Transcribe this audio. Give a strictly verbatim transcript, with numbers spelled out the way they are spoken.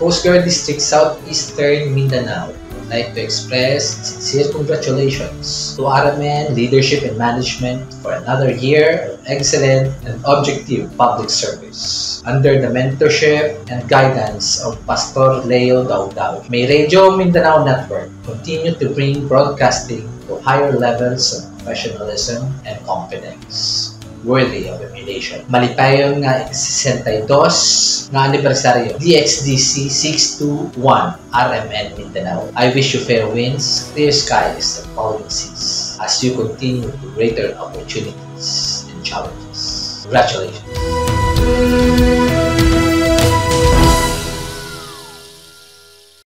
Coast Guard District Southeastern Mindanao would like to express sincere congratulations to R M N Leadership and Management for another year of excellent and objective public service. Under the mentorship and guidance of Pastor Leo Daghang, may Radio Mindanao Network continue to bring broadcasting to higher levels of professionalism and competence, worthy of emulation. Malipayong nga sesentaydos nga anibersaryo D X D C six two one R M N Mindanao. I wish you fair winds, clear skies, and following seas as you continue to greater opportunities and challenges. Congratulations!